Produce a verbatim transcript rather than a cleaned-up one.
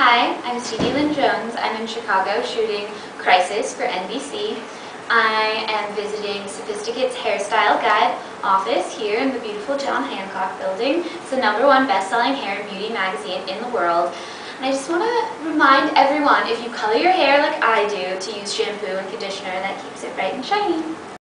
Hi, I'm Stevie Lynn Jones. I'm in Chicago shooting Crisis for N B C. I am visiting Sophisticate'S Hairstyle Guide office here in the beautiful John Hancock building. It's the number one best-selling hair and beauty magazine in the world. And I just want to remind everyone, if you color your hair like I do, to use shampoo and conditioner that keeps it bright and shiny.